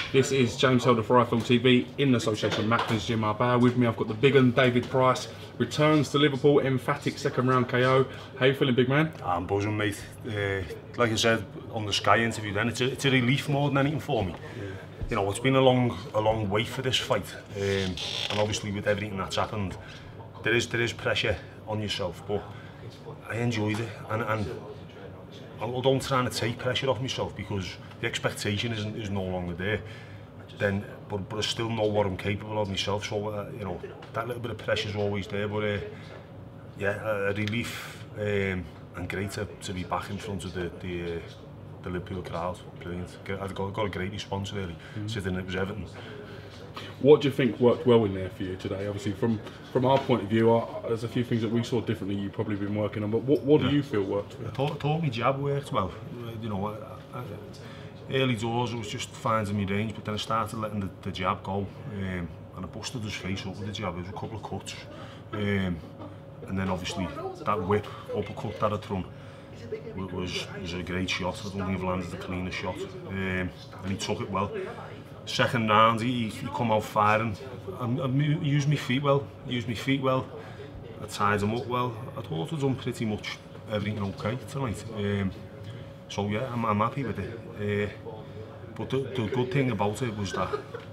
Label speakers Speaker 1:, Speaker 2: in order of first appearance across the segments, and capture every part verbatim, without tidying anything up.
Speaker 1: This is James Helder for I F L T V in association with Macklins Gym Marbella. With me I've got the big un David Price, returns to Liverpool, emphatic second round K O. How you feeling, big man?
Speaker 2: I'm buzzing, mate. Uh, like I said on the Sky interview then, it's a, it's a relief more than anything for me. Yeah. You know, it's been a long a long wait for this fight, um, and obviously with everything that's happened, there is there is pressure on yourself, but I enjoyed it, and, and although I'm trying to take pressure off myself because the expectation isn't is no longer there, then but, but I still know what I'm capable of myself, so uh, you know, that little bit of pressure is always there, but uh, yeah, a, a relief, um, and great to, to be back in front of the the, uh, the Liverpool crowd. Brilliant. I've got, got a great response really, mm-hmm. Sitting it was Everton.
Speaker 1: What do you think worked well in there for you today? Obviously, from from our point of view, uh, there's a few things that we saw differently. You've probably been working on, but what what yeah. do you feel worked?
Speaker 2: I thought, I thought my jab worked well. You know, I, I, early doors I was just finding my range, but then I started letting the, the jab go, um, and I busted his face up with the jab. There was a couple of cuts, um, and then obviously that whip uppercut that I'd thrown was was a great shot. I don't think I've landed the cleanest shot, um, and he took it well. Second round, he, he come out firing. I, I used my feet well. Used my feet well. I tied him up well. I thought I'd done pretty much everything okay tonight. Um, so yeah, I'm, I'm happy with it. Uh, but the, the good thing about it was that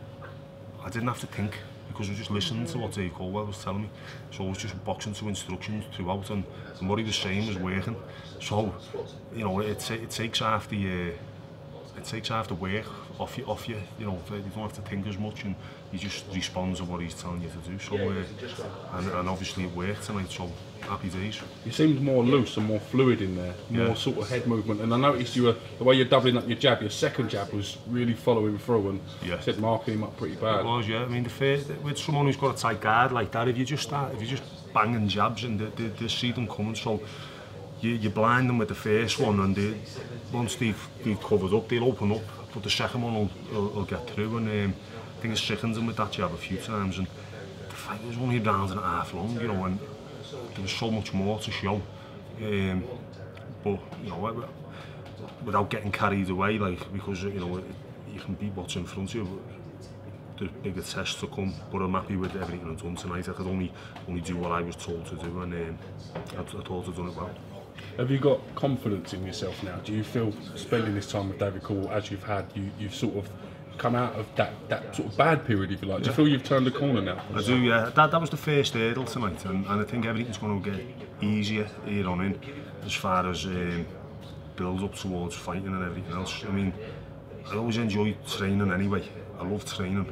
Speaker 2: I didn't have to think, because I was just listening to what Dave Colwell was telling me. So I was just boxing to instructions throughout, and, and what he was saying was working. So you know, it it takes half the uh, it takes half the work off you, off you. You know, you don't have to think as much, and you just respond to what he's telling you to do. So uh, and, and obviously it worked tonight. So happy days.
Speaker 1: You seemed more loose and more fluid in there, more yeah. sort of head movement. And I noticed you were the way you're doubling up your jab. Your second jab was really following through, and
Speaker 2: yeah.
Speaker 1: said marking him up pretty bad.
Speaker 2: It was, yeah. I mean, the first, with someone who's got a tight guard like that, if you just start, if you just banging jabs, and they, they, they see them coming, so you, you blind them with the first one, and they, once they've, they've covered up, they'll open up, but the second one will, will, will get through. And um, I think I sickened them with that jab a few times, and the fight was only a round and a half long, you know, and there was so much more to show. Um, but you know, without getting carried away, like, because you know you can beat what's in front of you. There's bigger tests to come, but I'm happy with everything I've done tonight. I could only only do what I was told to do, and um, I, I thought I'd done it well.
Speaker 1: Have you got confidence in yourself now? Do you feel, spending this time with David Cole as you've had, you, you've sort of come out of that, that sort of bad period, if you like? Do you feel you've turned the corner now?
Speaker 2: I do, yeah. That, that was the first hurdle tonight, and, and I think everything's going to get easier here on in, as far as um, build up towards fighting and everything else. I mean, I always enjoy training anyway. I love training.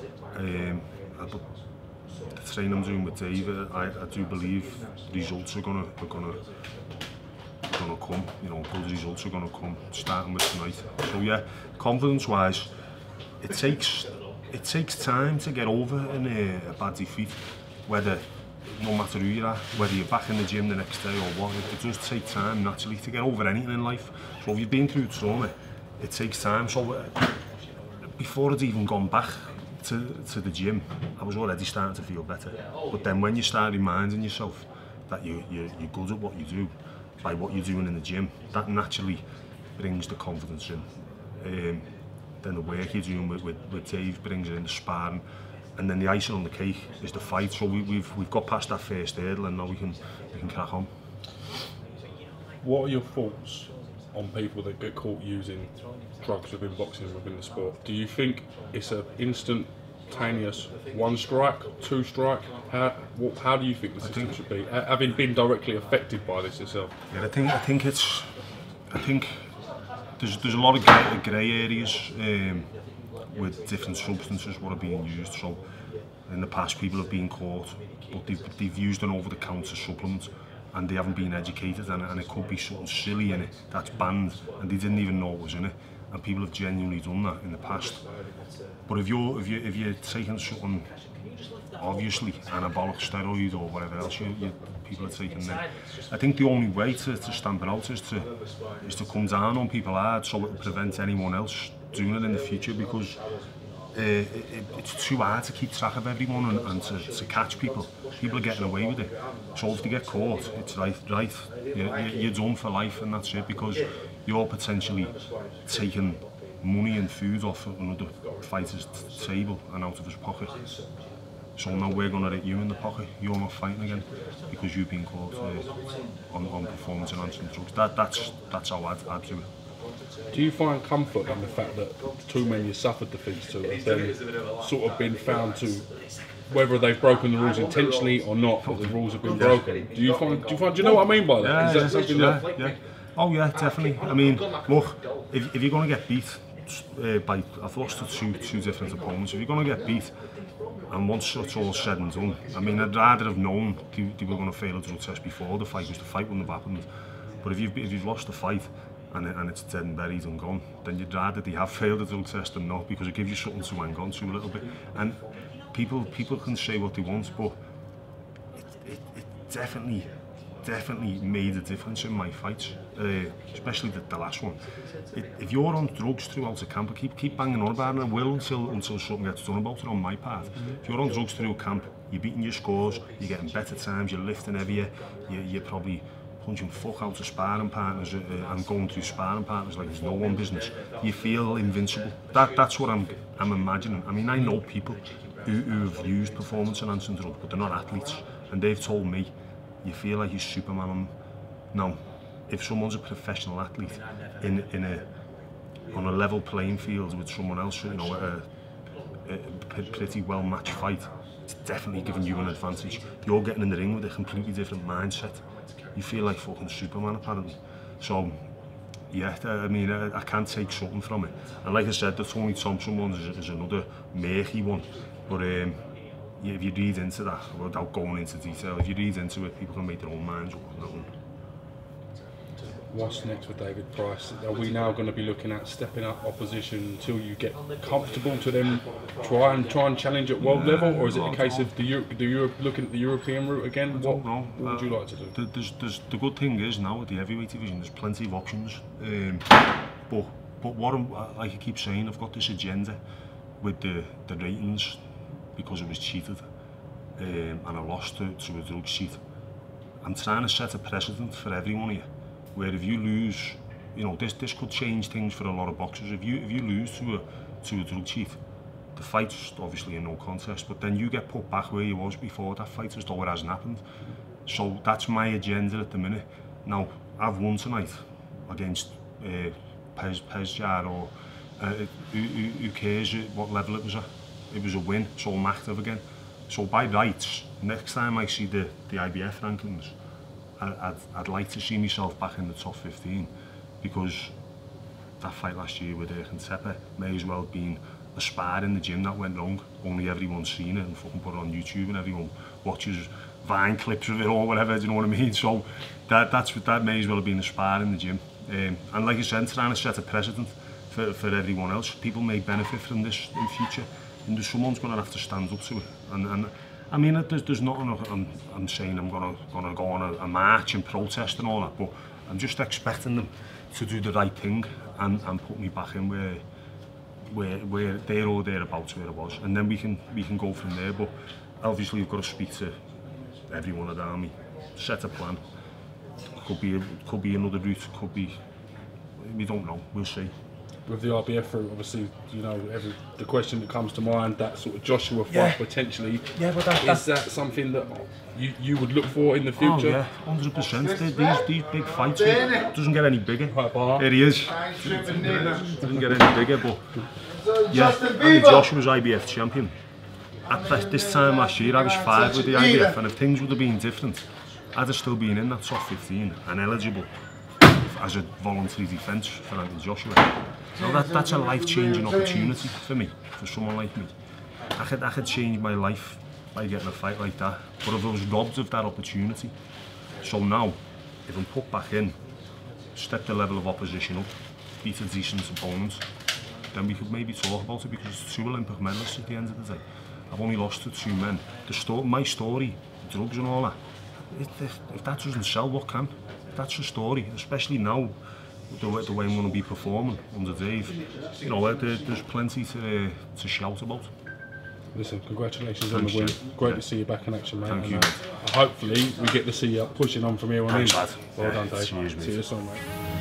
Speaker 2: Um, but the training I'm doing with Dave, I, I do believe results are gonna are gonna gonna come. You know, good results are gonna come, starting with tonight. So yeah, confidence-wise, it takes it takes time to get over in a, a bad defeat. Whether no matter who you are, whether you're back in the gym the next day or what, it, it does take time naturally to get over anything in life. So if you've been through trauma, it takes time. So uh, before I'd even gone back to, to the gym, I was already starting to feel better. But then when you start reminding yourself that you, you, you're good at what you do, by what you're doing in the gym, that naturally brings the confidence in. Um, then the work you're doing with, with, with Dave brings it in, the sparring, and then the icing on the cake is the fight. So we, we've, we've got past that first hurdle, and now we can, we can crack on.
Speaker 1: What are your thoughts on people that get caught using drugs within boxing, within the sport? Do you think it's an instantaneous one strike, two strike? How what, how do you think the system think, should be, having been directly affected by this yourself?
Speaker 2: Yeah, I think I think it's I think there's there's a lot of grey, grey areas um, with different substances what are being used. So in the past, people have been caught, but they've, they've used an over-the-counter supplement, and they haven't been educated, and, and it could be something silly in it that's banned, and they didn't even know it was in it, and people have genuinely done that in the past. But if you're if you if you're taking something obviously anabolic steroid or whatever else you, you people are taking, then I think the only way to, to stamp it out is to is to come down on people hard, so it will prevent anyone else doing it in the future, because uh, it, it's too hard to keep track of everyone and, and to, to catch people. People are getting away with it. So if they get caught, it's right, right. You're, you're done for life, and that's it, because you're potentially taking money and food off another fighter's table and out of his pocket. So now we're going to hit you in the pocket. You're not fighting again because you've been caught uh, on, on performance enhancing drugs. That, that's, that's how I'd, I'd do it.
Speaker 1: Do you find comfort in the fact that the two men you suffered defeats to have then sort of been found to, whether they've broken the rules intentionally or not, but the rules have been broken? Do you find? Do you find? Do you know what I mean by that?
Speaker 2: Yeah,
Speaker 1: Is that
Speaker 2: yeah,
Speaker 1: something
Speaker 2: yeah,
Speaker 1: that?
Speaker 2: Yeah. Oh yeah, definitely. I mean, look, if, if you're going to get beat uh, by, I've lost to two two different opponents. If you're going to get beat, and once it's all said and done, I mean, I'd rather have known they, they were going to fail a drug test before the fight, because the fight wouldn't have happened. But if you've if you've lost the fight and, it, and it's dead and buried and gone, then you'd rather they have failed a drug test than not, because it gives you something to hang on to a little bit. And people people can say what they want, but it, it, it definitely definitely made a difference in my fights, uh, especially the, the last one. It, if you're on drugs throughout a camp, keep keep banging on about it, and I will until until something gets done about it on my part. Mm-hmm. If you're on drugs through camp, you're beating your scores, you're getting better times, you're lifting heavier, you, you're probably punching fuck out of sparring partners uh, and going through sparring partners like it's no one business. You feel invincible. That that's what I'm I'm imagining. I mean, I know people who who've used performance enhancing drugs, but they're not athletes, and they've told me, you feel like you're Superman on them. Now, if someone's a professional athlete in in a on a level playing field with someone else, you know, a, a pretty well matched fight, it's definitely giving you an advantage. You're getting in the ring with a completely different mindset. You feel like fucking Superman apparently. So, yeah, I mean, I, I can take something from it. And like I said, the Tony Thompson one is, is another murky one, but. Um, Yeah, if you read into that, without going into detail, if you read into it, people can make their own minds up on that one.
Speaker 1: What's next with David Price? Are we now going to be looking at stepping up opposition until you get comfortable to then try and try and challenge at world yeah, level, or is it a case of the Europe, the Europe looking at the European route again?
Speaker 2: I don't know.
Speaker 1: What would
Speaker 2: uh,
Speaker 1: you like to do?
Speaker 2: The, there's, there's, the good thing is now with the heavyweight division, there's plenty of options. Um, but but what I'm, like I keep saying, I've got this agenda with the the ratings because it was cheated. Um, and I lost to, to a drug cheat. I'm trying to set a precedent for everyone here, where if you lose, you know, this this could change things for a lot of boxers. If you if you lose to a to a drug cheat, the fight's obviously a no contest, but then you get put back where you was before that fight as though it hasn't happened. So that's my agenda at the minute. Now I've won tonight against uh, Pez Pezjar or uh, who, who, who cares what level it was at? It was a win, so I'm active again. So by rights, next time I see the, the I B F rankings, I, I'd, I'd like to see myself back in the top fifteen, because that fight last year with Erkan Tepe may as well have been a spar in the gym that went wrong. Only everyone's seen it and fucking put it on YouTube and everyone watches Vine clips of it or whatever, do you know what I mean? So that, that's, that may as well have been a spar in the gym. Um, and like I said, trying to set a precedent for, for everyone else. People may benefit from this in future. And someone's going to have to stand up to it. And, and I mean, there's, there's nothing I'm, I'm saying I'm going to gonna go on a, a march and protest and all that, but I'm just expecting them to do the right thing and, and put me back in where, where, where there or thereabouts where it was. And then we can, we can go from there. But obviously, you've got to speak to everyone around me, set a plan. Could be, could be another route, could be, we don't know, we'll see.
Speaker 1: With the I B F route, obviously, you know, every, the question that comes to mind, that sort of Joshua fight
Speaker 2: yeah.
Speaker 1: potentially,
Speaker 2: yeah, but that,
Speaker 1: is that something that you, you would look for in the future?
Speaker 2: Oh yeah, one hundred percent. These, these big fights, it doesn't get any bigger. There he is. Doesn't get any bigger, but yeah, Andy Joshua's I B F champion. At this time last year, I was five with the I B F, and if things would have been different, I'd have still been in that top fifteen and eligible as a voluntary defence for Anthony Joshua. So that, that's a life-changing opportunity for me, for someone like me. I could, I could change my life by getting a fight like that, but I was robbed of that opportunity. So now, if I'm put back in, step the level of opposition up, beat a decent opponent, then we could maybe talk about it, because it's two Olympic medalists at the end of the day. I've only lost to two men. The sto my story, drugs and all that, if, if, if that doesn't sell, what can? That's the story, especially now, the way, the way I'm going to be performing under Dave. You know, there, there's plenty to, uh, to shout about.
Speaker 1: Listen, congratulations
Speaker 2: Thanks,
Speaker 1: on the win.
Speaker 2: yeah.
Speaker 1: Great
Speaker 2: yeah.
Speaker 1: to see you back in action, mate.
Speaker 2: Thank
Speaker 1: and,
Speaker 2: you.
Speaker 1: Uh, hopefully, we get to see you pushing on from here on
Speaker 2: Thanks,
Speaker 1: in.
Speaker 2: lad.
Speaker 1: Well
Speaker 2: yeah,
Speaker 1: done, Dave.
Speaker 2: Cheers, mate.
Speaker 1: See you soon, mate.